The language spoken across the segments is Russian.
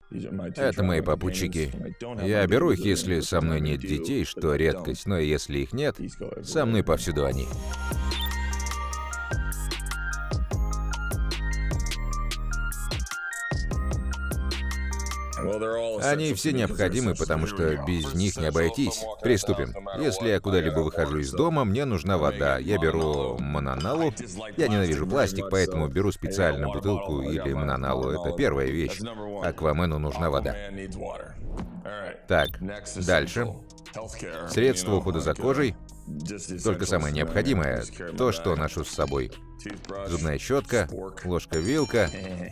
Это мои попутчики. Я беру их, если со мной нет детей, что редкость, но если их нет, со мной повсюду они. Они все необходимы, потому что без них не обойтись. Приступим. Если я куда-либо выхожу из дома, мне нужна вода. Я беру Мононалу. Я ненавижу пластик, поэтому беру специальную бутылку или Мононалу. Это первая вещь. Аквамену нужна вода. Так, дальше. Средства ухода за кожей. Только самое необходимое, то, что ношу с собой. Зубная щетка, ложка-вилка.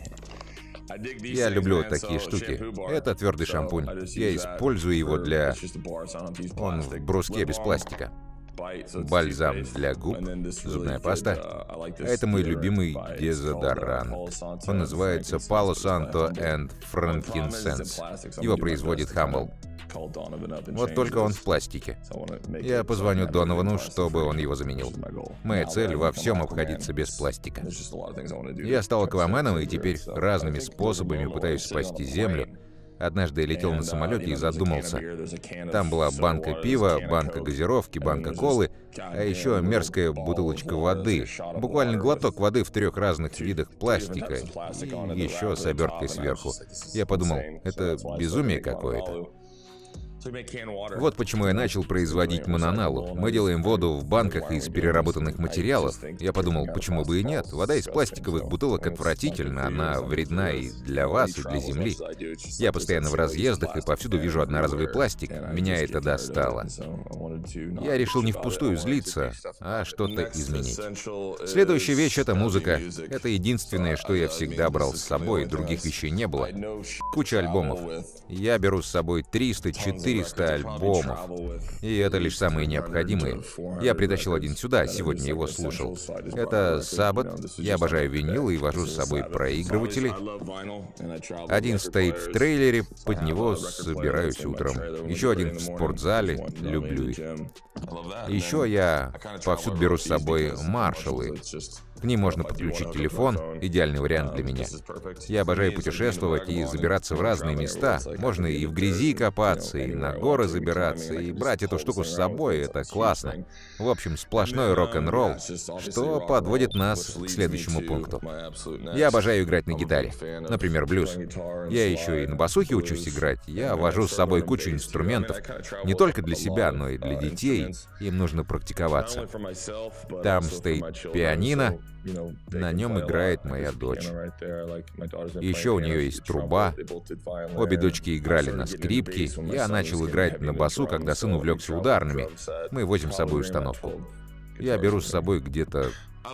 Я люблю вот такие штуки. Это твердый шампунь. Я использую его для... Он в бруске без пластика. Бальзам для губ, зубная паста. Это мой любимый дезодорант. Он называется Palo Santo and Frankincense. Его производит Humble. Вот только он в пластике. Я позвоню Доновану, чтобы он его заменил. Моя цель во всем обходиться без пластика. Я стал акваменом и теперь разными способами пытаюсь спасти Землю. Однажды я летел на самолете и задумался. Там была банка пива, банка газировки, банка колы, а еще мерзкая бутылочка воды. Буквально глоток воды в 3 разных видах пластика. И еще с оберткой сверху. Я подумал, это безумие какое-то. Вот почему я начал производить Мононалу. Мы делаем воду в банках из переработанных материалов. Я подумал, почему бы и нет. Вода из пластиковых бутылок отвратительна, она вредна и для вас, и для Земли. Я постоянно в разъездах и повсюду вижу одноразовый пластик. Меня это достало. Я решил не впустую злиться, а что-то изменить. Следующая вещь — это музыка. Это единственное, что я всегда брал с собой, других вещей не было. Куча альбомов. Я беру с собой 300-400 альбомов. И это лишь самые необходимые. Я притащил один сюда, сегодня его слушал. Это Sabbath. Я обожаю винил и вожу с собой проигрыватели. Один стоит в трейлере, под него собираюсь утром. Еще один в спортзале, люблю их. Еще я повсюду беру с собой Маршаллы. К ним можно подключить телефон, идеальный вариант для меня. Я обожаю путешествовать и забираться в разные места. Можно и в грязи копаться, и на горы забираться, и брать эту штуку с собой, это классно. В общем, сплошной рок-н-ролл, что подводит нас к следующему пункту. Я обожаю играть на гитаре, например, блюз. Я еще и на басухе учусь играть, я вожу с собой кучу инструментов, не только для себя, но и для детей, им нужно практиковаться. Там стоит пианино, на нем играет моя дочь. Еще у нее есть труба. Обе дочки играли на скрипке. Я начал играть на басу, когда сын увлекся ударными. Мы возим с собой установку. Я беру с собой где-то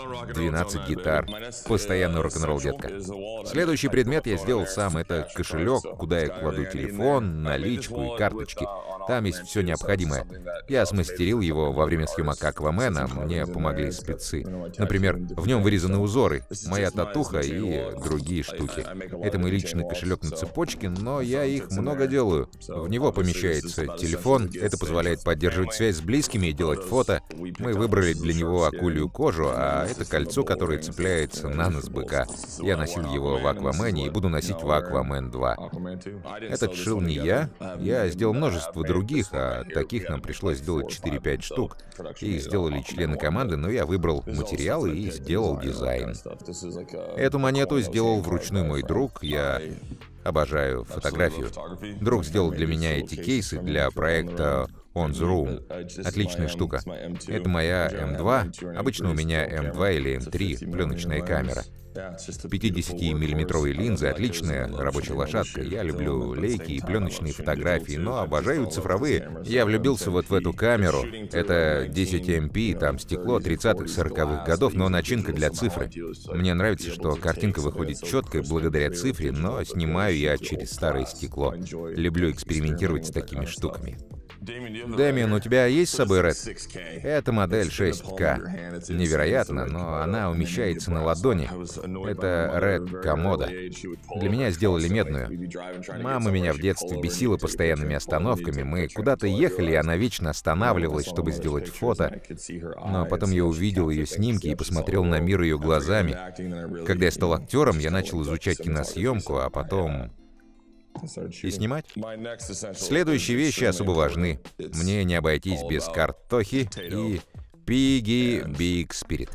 12 гитар. Постоянно рок-н-ролл, детка. Следующий предмет я сделал сам. Это кошелек, куда я кладу телефон, наличку и карточки. Там есть все необходимое. Я смастерил его во время съемок Аквамена, мне помогли спецы. Например, в нем вырезаны узоры, моя татуха и другие штуки. Это мой личный кошелек на цепочке, но я их много делаю. В него помещается телефон, это позволяет поддерживать связь с близкими и делать фото. Мы выбрали для него акулью кожу, а это кольцо, которое цепляется на нос быка. Я носил его в Аквамене и буду носить в Аквамен 2. Этот шил не я сделал множество других, а таких нам пришлось сделать 4-5 штук. Их сделали члены команды, но я выбрал материалы и сделал дизайн. Эту монету сделал вручную мой друг, я обожаю фотографию. Друг сделал для меня эти кейсы для проекта On the Room. Отличная штука. Это моя М2. Обычно у меня М2 или М3, пленочная камера. 50-миллиметровые линзы, отличная рабочая лошадка. Я люблю лейки и пленочные фотографии, но обожаю цифровые. Я влюбился вот в эту камеру. Это 10 MP, там стекло 30-40-х годов, но начинка для цифры. Мне нравится, что картинка выходит четкой благодаря цифре, но снимаю я через старое стекло. Люблю экспериментировать с такими штуками. Дэмиан, у тебя есть с собой Red? Это модель 6К. Невероятно, но она умещается на ладони. Это Red Комода. Для меня сделали медную. Мама меня в детстве бесила постоянными остановками. Мы куда-то ехали, и она вечно останавливалась, чтобы сделать фото. Но потом я увидел ее снимки и посмотрел на мир ее глазами. Когда я стал актером, я начал изучать киносъемку, а потом... и снимать. Следующие вещи особо важны. Мне не обойтись без картохи и Piggy Big Spirit.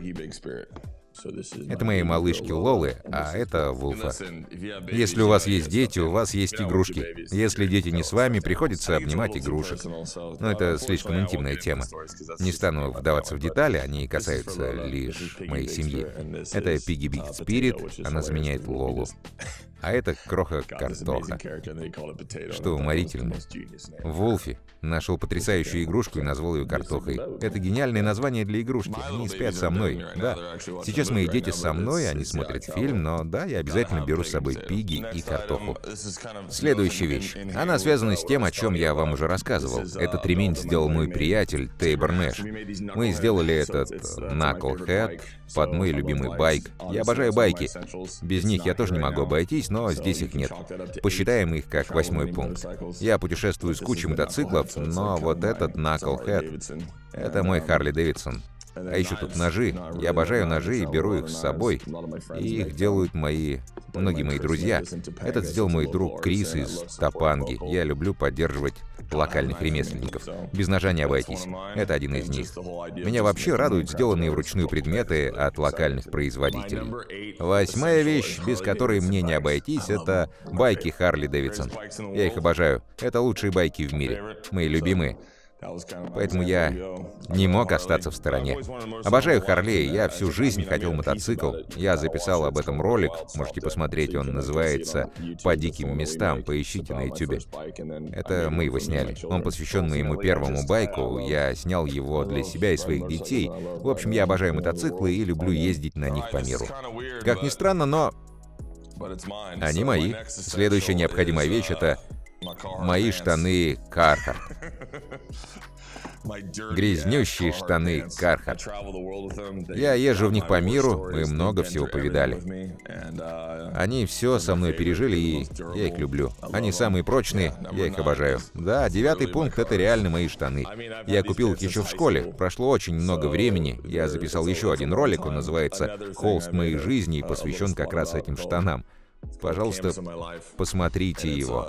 Это мои малышки Лолы, а это Вулфа. Если у вас есть дети, у вас есть игрушки. Если дети не с вами, приходится обнимать игрушек. Но это слишком интимная тема. Не стану вдаваться в детали, они касаются лишь моей семьи. Это Piggy Big Spirit, она заменяет Лолу. А это Кроха-картоха, что уморительно. Вулфи нашел потрясающую игрушку и назвал ее картохой. Это гениальное название для игрушки. Они спят со мной, да. Сейчас мои дети со мной, они смотрят фильм, но да, я обязательно беру с собой Пигги и картоху. Следующая вещь. Она связана с тем, о чем я вам уже рассказывал. Этот ремень сделал мой приятель Тейбор Нэш. Мы сделали этот Knucklehead под мой любимый байк. Я обожаю байки. Без них я тоже не могу обойтись, но здесь их нет. Посчитаем их как 8-й пункт. Я путешествую с кучей мотоциклов, но вот этот Knucklehead — это мой Харли Дэвидсон. А еще тут ножи. Я обожаю ножи и беру их с собой. И их делают многие мои друзья. Этот сделал мой друг Крис из Топанги. Я люблю поддерживать локальных ремесленников. Без ножа не обойтись. Это один из них. Меня вообще радуют сделанные вручную предметы от локальных производителей. 8-я вещь, без которой мне не обойтись, это байки Харли Дэвидсон. Я их обожаю. Это лучшие байки в мире. Мои любимые. Поэтому я не мог остаться в стороне. Обожаю Харлей, я всю жизнь хотел мотоцикл. Я записал об этом ролик, можете посмотреть, он называется «По диким местам», поищите на YouTube. Это мы его сняли. Он посвящен моему первому байку, я снял его для себя и своих детей. В общем, я обожаю мотоциклы и люблю ездить на них по миру. Как ни странно, но они мои. Следующая необходимая вещь — это мои штаны Carhartt. Грязнющие штаны Carhartt. Я езжу в них по миру, мы много всего повидали. Они все со мной пережили, и я их люблю. Они самые прочные, я их обожаю. Да, 9-й пункт — это реально мои штаны. Я купил их еще в школе, прошло очень много времени. Я записал еще один ролик, он называется «Холст моей жизни» и посвящен как раз этим штанам. Пожалуйста, посмотрите его.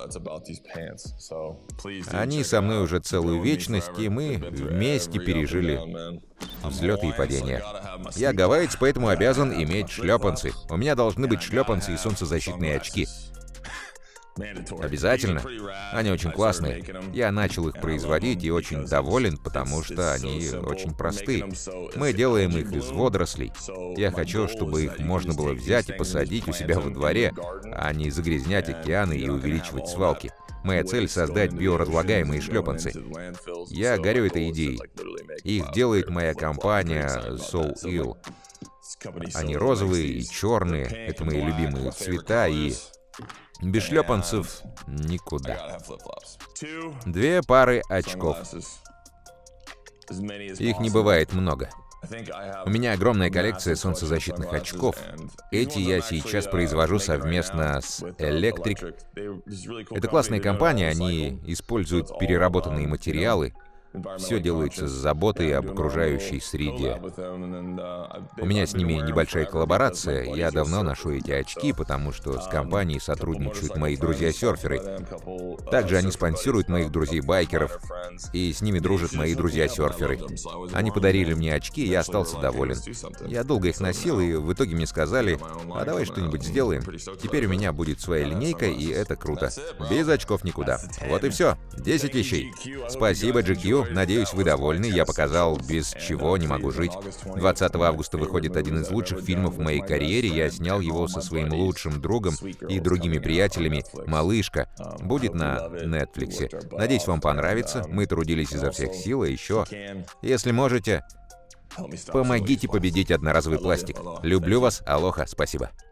Они со мной уже целую вечность, и мы вместе пережили взлеты и падения. Я гавайец, поэтому обязан иметь шлепанцы. У меня должны быть шлепанцы и солнцезащитные очки. Обязательно. Они очень классные. Я начал их производить и очень доволен, потому что они очень простые. Мы делаем их из водорослей. Я хочу, чтобы их можно было взять и посадить у себя во дворе, а не загрязнять океаны и увеличивать свалки. Моя цель — создать биоразлагаемые шлепанцы. Я горю этой идеей. Их делает моя компания So Ill. Они розовые и черные. Это мои любимые цвета, и без шлепанцев никуда. 2 пары очков. Их не бывает много. У меня огромная коллекция солнцезащитных очков. Эти я сейчас произвожу совместно с Electric. Это классная компания, они используют переработанные материалы. Все делается с заботой об окружающей среде. У меня с ними небольшая коллаборация. Я давно ношу эти очки, потому что с компанией сотрудничают мои друзья-серферы. Также они спонсируют моих друзей-байкеров, и с ними дружат мои друзья-серферы. Они подарили мне очки, и я остался доволен. Я долго их носил, и в итоге мне сказали: а давай что-нибудь сделаем. Теперь у меня будет своя линейка, и это круто. Без очков никуда. Вот и все. 10 вещей. Спасибо, GQ. Надеюсь, вы довольны. Я показал, без чего не могу жить. 20 августа выходит один из лучших фильмов в моей карьере. Я снял его со своим лучшим другом и другими приятелями. «Малышка» будет на Netflix. Надеюсь, вам понравится. Мы трудились изо всех сил, и еще, если можете, помогите победить одноразовый пластик. Люблю вас. Алоха. Спасибо.